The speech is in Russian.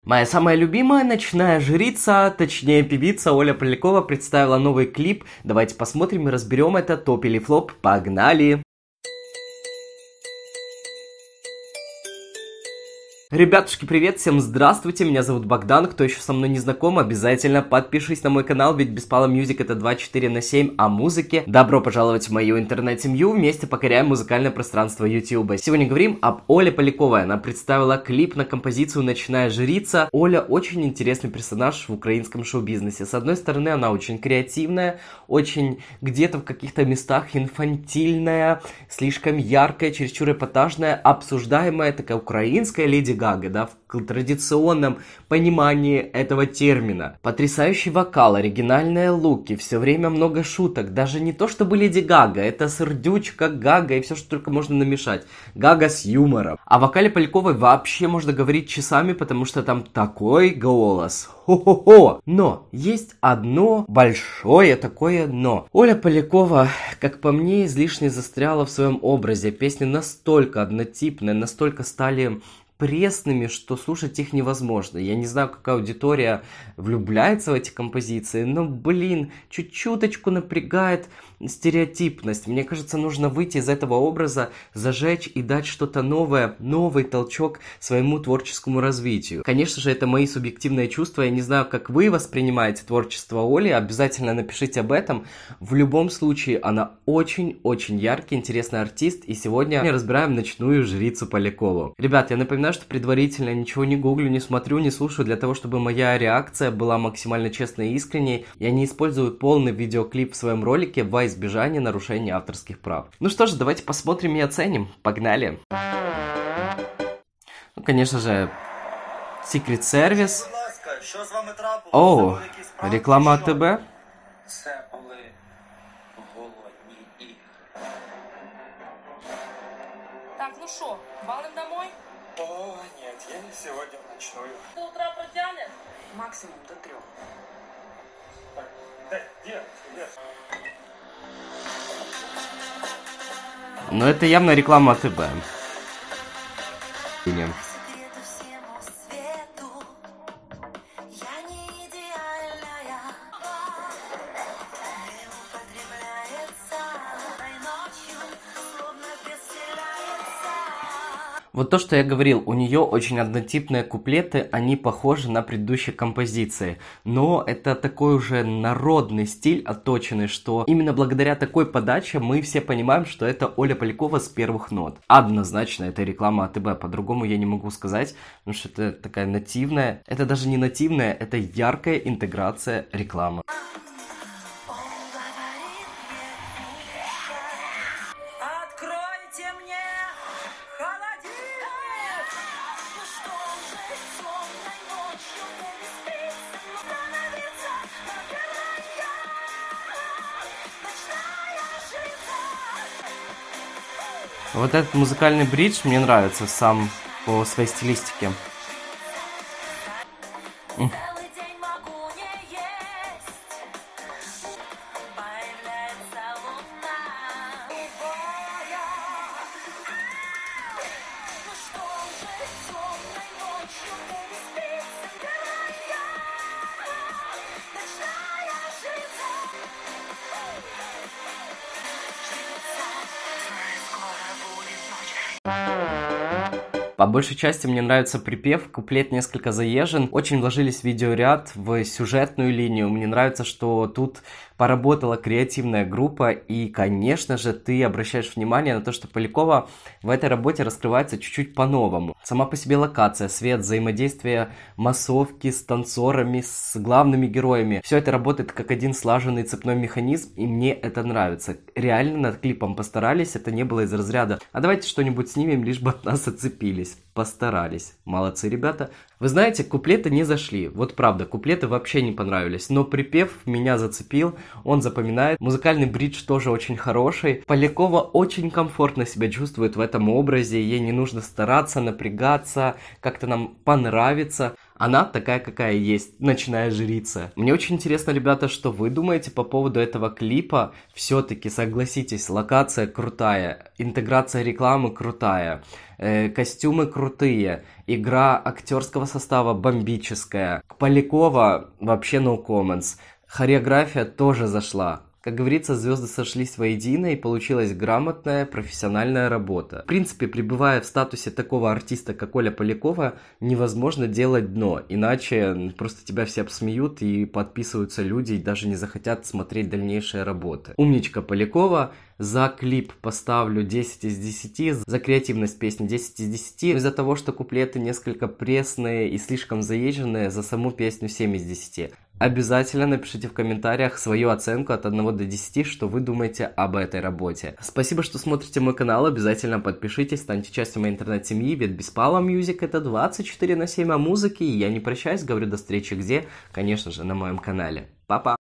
Моя самая любимая ночная жрица, точнее певица Оля Полякова представила новый клип. Давайте посмотрим и разберем это, топ или флоп. Погнали! Ребятушки, привет, всем здравствуйте, меня зовут Богдан, кто еще со мной не знаком, обязательно подпишись на мой канал, ведь Беспала Мьюзик это 24/7 о музыке. Добро пожаловать в мою интернет-семью, вместе покоряем музыкальное пространство YouTube. Сегодня говорим об Оле Поляковой, она представила клип на композицию «Ночная жрица». Оля очень интересный персонаж в украинском шоу-бизнесе. С одной стороны, она очень креативная, очень где-то в каких-то местах инфантильная, слишком яркая, чересчур эпатажная, обсуждаемая, такая украинская леди Гага, да, в традиционном понимании этого термина. Потрясающий вокал, оригинальные луки, все время много шуток, даже не то чтобы Леди Гага, это сердючка, Гага и все, что только можно намешать. Гага с юмором. О вокале Поляковой вообще можно говорить часами, потому что там такой голос. Хо-хо-хо! Но есть одно большое такое но. Оля Полякова, как по мне, излишне застряла в своем образе. Песни настолько однотипные, настолько стали пресными, что слушать их невозможно. Я не знаю, какая аудитория влюбляется в эти композиции, но, блин, чуть-чуточку напрягает стереотипность. Мне кажется, нужно выйти из этого образа, зажечь и дать что-то новое, новый толчок своему творческому развитию. Конечно же, это мои субъективные чувства. Я не знаю, как вы воспринимаете творчество Оли. Обязательно напишите об этом. В любом случае, она очень-очень яркий, интересный артист. И сегодня мы разбираем ночную жрицу Полякову. Ребят, я напоминаю, что предварительно ничего не гуглю, не смотрю, не слушаю, для того, чтобы моя реакция была максимально честной и искренней. Я не использую полный видеоклип в своем ролике во избежание нарушения авторских прав. Ну что же, давайте посмотрим и оценим. Погнали! Ну, конечно же, Secret Service. О, реклама АТБ. Так, ну что, валим домой? О, нет, я не сегодня в ночную. До утра протянет? Максимум до 3. Так, где? Но это явно реклама АТБ. Вот то, что я говорил, у нее очень однотипные куплеты, они похожи на предыдущие композиции. Но это такой уже народный стиль отточенный, что именно благодаря такой подаче мы все понимаем, что это Оля Полякова с первых нот. Однозначно это реклама АТБ, по-другому я не могу сказать, потому что это такая нативная, это даже не нативная, это яркая интеграция рекламы. Откройте мне холодильник! Ну что же темной ночью не спится, становится ночная жрица. Вот этот музыкальный бридж мне нравится сам по своей стилистике. Целый день могу не есть. Появляется луна. Убая. Ну что же темной ночью не спится, героя? Ночная жрица. По большей части мне нравится припев, куплет несколько заезжен, очень вложились в видеоряд, в сюжетную линию. Мне нравится, что тут поработала креативная группа, и, конечно же, ты обращаешь внимание на то, что Полякова в этой работе раскрывается чуть-чуть по-новому. Сама по себе локация, свет, взаимодействие массовки с танцорами, с главными героями. Все это работает как один слаженный цепной механизм, и мне это нравится. Реально над клипом постарались, это не было из разряда «а давайте что-нибудь снимем, лишь бы от нас отцепились». Постарались. Молодцы, ребята. Вы знаете, куплеты не зашли. Вот правда, куплеты вообще не понравились. Но припев меня зацепил, он запоминает. Музыкальный бридж тоже очень хороший. Полякова очень комфортно себя чувствует в этом образе. Ей не нужно стараться, напрягаться, как-то нам понравится. Она такая, какая есть, ночная жрица. Мне очень интересно, ребята, что вы думаете по поводу этого клипа. Все-таки, согласитесь, локация крутая, интеграция рекламы крутая, костюмы крутые, игра актерского состава бомбическая. Полякова вообще no comments. Хореография тоже зашла. Как говорится, звезды сошлись воедино и получилась грамотная профессиональная работа. В принципе, пребывая в статусе такого артиста, как Оля Полякова, невозможно делать дно, иначе просто тебя все обсмеют и подписываются люди и даже не захотят смотреть дальнейшие работы. Умничка Полякова. За клип поставлю 10 из 10, за креативность песни 10 из 10. Из-за того, что куплеты несколько пресные и слишком заезженные, за саму песню 7 из 10. Обязательно напишите в комментариях свою оценку от 1 до 10, что вы думаете об этой работе. Спасибо, что смотрите мой канал, обязательно подпишитесь, станьте частью моей интернет-семьи, ведь Беспалов Music это 24/7 о музыке, и я не прощаюсь, говорю до встречи где? Конечно же, на моем канале. Па-па!